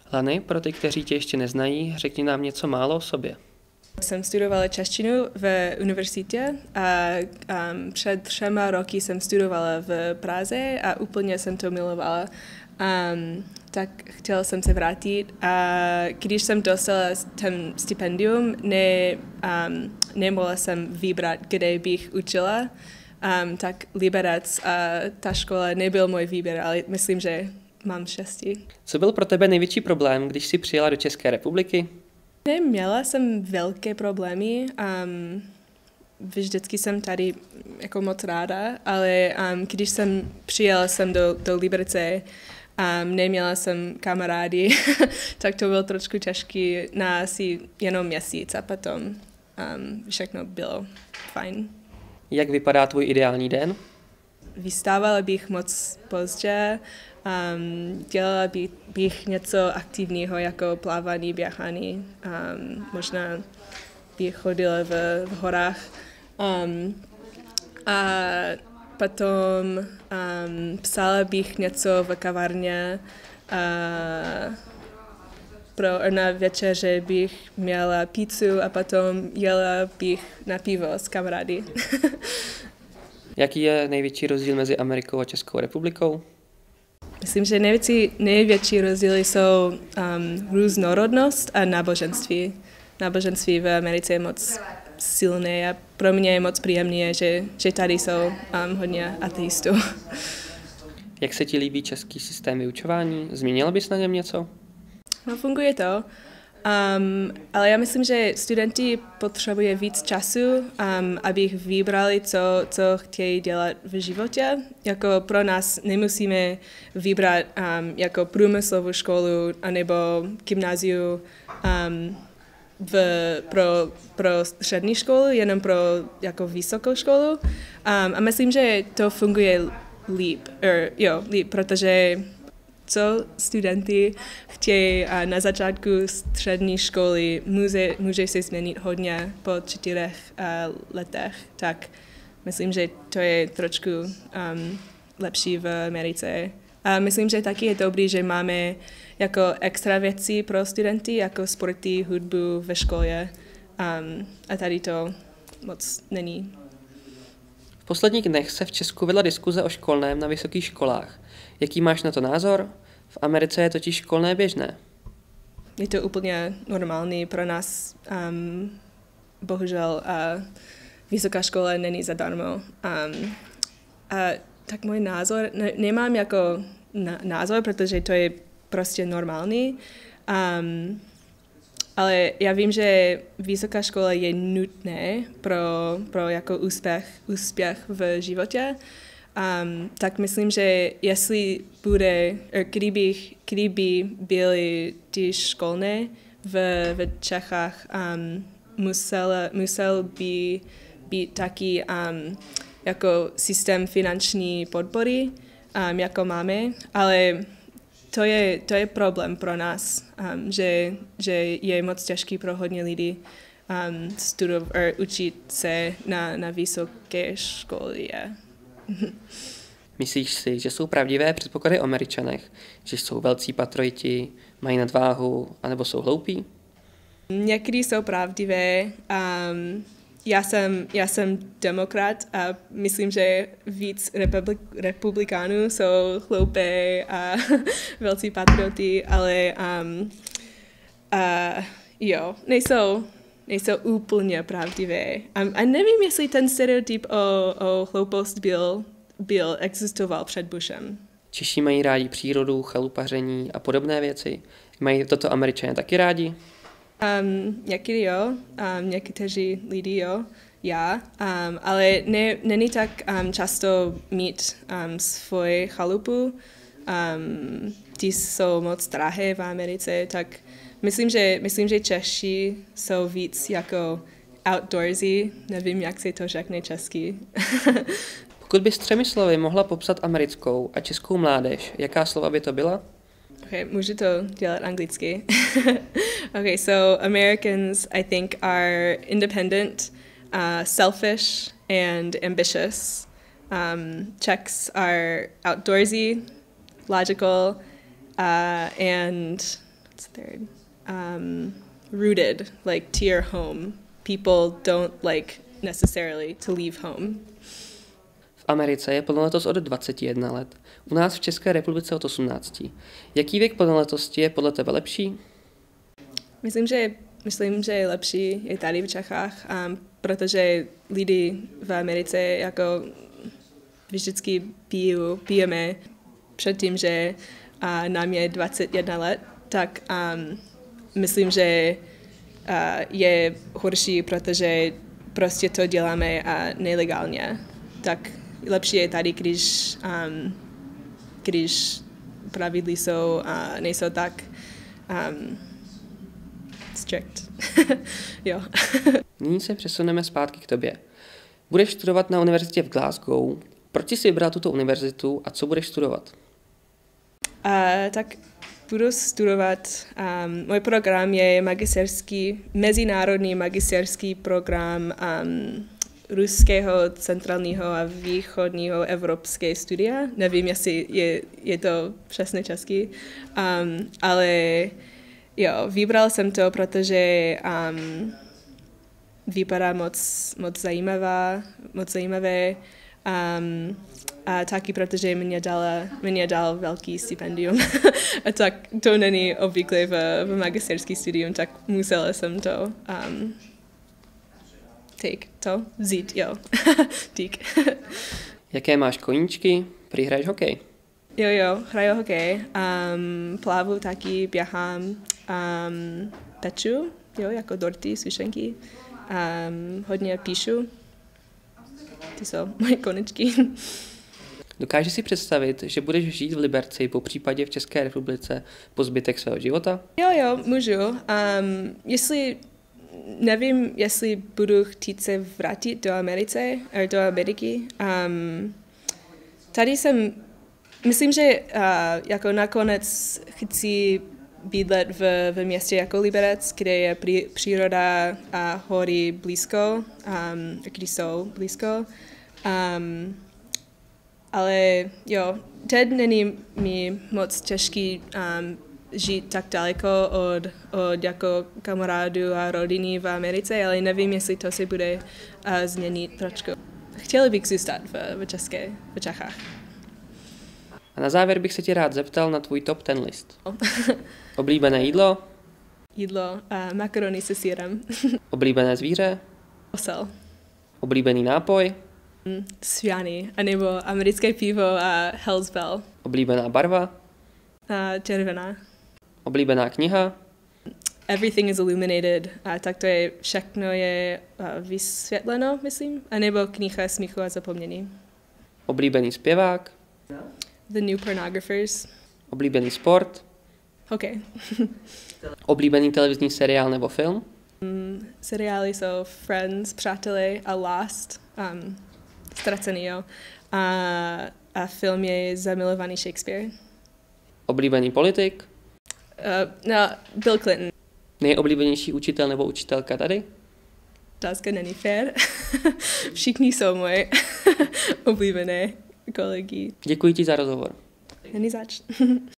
Lany, pro ty, kteří tě ještě neznají, řekni nám něco málo o sobě. Jsem studovala češtinu v univerzitě a před 3 roky jsem studovala v Praze a úplně jsem to milovala. Tak chtěla jsem se vrátit a když jsem dostala ten stipendium, nemohla jsem vybrat, kde bych učila, tak Liberec a ta škola nebyl můj výběr, ale myslím, že mám štěstí. Co byl pro tebe největší problém, když jsi přijela do České republiky? Neměla jsem velké problémy. Vždycky jsem tady jako moc ráda, ale když jsem přijela jsem do Liberce, neměla jsem kamarády, tak to bylo trošku těžké na asi jenom měsíc a potom všechno bylo fajn. Jak vypadá tvůj ideální den? Vystávala bych moc pozdě, dělala bych něco aktivního jako plavání, běhání, možná bych chodila v horách. A potom psala bych něco v kavárně. Na večeře bych měla pizzu a potom jela bych na pivo s kamarády. Jaký je největší rozdíl mezi Amerikou a Českou republikou? Myslím, že největší rozdíly jsou různorodnost a náboženství. Náboženství v Americe je moc silné a pro mě je moc příjemné, že tady jsou hodně ateistů. Jak se ti líbí český systém vyučování? Změnila bys na něm něco? No, funguje to, ale já myslím, že studenti potřebují víc času, aby vybrali, co chtějí dělat v životě. Jako pro nás nemusíme vybrat jako průmyslovou školu anebo gymnáziu pro střední školu, jenom pro jako vysokou školu. A myslím, že to funguje líp, protože co studenti chtějí na začátku střední školy, může se změnit hodně po 4 letech, tak myslím, že to je trošku lepší v Americe. A myslím, že taky je dobrý, že máme jako extra věci pro studenty, jako sporty, hudbu ve škole a tady to moc není. V posledních dnech se v Česku vedla diskuze o školném na vysokých školách. Jaký máš na to názor? V Americe je totiž školné běžné. Je to úplně normální pro nás. Bohužel vysoká škola není zadarmo. Tak můj názor, nemám jako názor, protože to je prostě normální. Ale já vím, že vysoká škola je nutné pro jako úspěch v životě. Tak myslím, že jestli kdyby byly ty školné v Čechách, musel by být taky jako systém finanční podpory, jako máme, ale to je problém pro nás, že je moc těžký pro hodně lidí učit se na vysoké školy. Myslíš si, že jsou pravdivé předpoklady o Američanech, že jsou velcí patrioti, mají nadváhu, anebo jsou hloupí? Někdy jsou pravdivé. Já jsem demokrat a myslím, že víc republikánů jsou hloupé a velcí patrioti, ale nejsou úplně pravdivé. A nevím, jestli ten stereotyp o hloupost existoval před Bushem. Češi mají rádi přírodu, chalupaření a podobné věci. Mají toto Američané taky rádi? Někdy jo, někteří lidi jo, ale není tak často mít svoji chalupu. Ty jsou moc drahé v Americe, tak myslím, že Češi jsou víc jako outdoorsy, nevím, jak se to řekne česky. Pokud bys 3 slovy mohla popsat americkou a českou mládež, jaká slova by to byla? Okay, můžu to dělat anglicky. Okay, so Americans, I think, are independent, selfish, and ambitious. Czechs are outdoorsy, logical, and what's the third? Rooted, like to your home. People don't like necessarily to leave home. V Americe je plnoletos od 21 let, u nás v České republice od 18. Jaký věk plnoletosti je podle tebe lepší? Myslím, že je lepší je tady v Čechách, protože lidi v Americe jako vždycky pijeme předtím, že nám je 21 let, tak myslím, že je horší, protože prostě to děláme nelegálně. Tak lepší je tady, když pravidly nejsou tak strict. Jo. Nyní se přesuneme zpátky k tobě. Budeš studovat na univerzitě v Glasgow. Proč jsi vybral tuto univerzitu a co budeš studovat? Tak budu studovat, můj program je mezinárodní magisterský program ruského, centrálního a východního evropské studia. Nevím, jestli je to přesně česky, ale jo, vybral jsem to, protože vypadá moc zajímavé a taky protože mě dal velký stipendium. A tak to není obvykle v magisterský studium, tak musela jsem to vzít, jo. Dík. Jaké máš koníčky? Prý hraješ hokej? Jo, hraju hokej. Plavu taky, běhám, peču, jo, jako dorty, sušenky. Hodně píšu. Ty jsou moje koníčky. Dokážeš si představit, že budeš žít v Liberci, popřípadě v České republice, po zbytek svého života? Jo, můžu. Nevím, jestli budu chtít se vrátit do Ameriky. Tady myslím, že jako nakonec chci bydlet v městě jako Liberec, kde je příroda a hory blízko, když jsou blízko. Ale jo, teď není mi moc těžký žít tak daleko od jako kamarádů a rodiny v Americe, ale nevím, jestli to se bude změnit trošku. Chtěla bych zůstat v Čechách. A na závěr bych se tě rád zeptal na tvůj top 10 list. Oblíbené jídlo? Makarony se sýrem. Oblíbené zvíře? Osel. Oblíbený nápoj? Sviany, anebo americké pivo a Hell's Bell. Oblíbená barva? Červená. Oblíbená kniha? Everything is illuminated, tak to je všechno je vysvětleno, myslím, anebo kniha Smíchu a zapomnění. Oblíbený zpěvák? The New Pornographers. Oblíbený sport? Hokej. Oblíbený televizní seriál nebo film? Seriály jsou Friends, Přátelé a Lost. Ztracený, jo. A film je Zamilovaný Shakespeare. Oblíbený politik? Bill Clinton. Nejoblíbenější učitel nebo učitelka tady? Otázka není fair. Všichni jsou moje oblíbené kolegy. Děkuji ti za rozhovor. Není zač.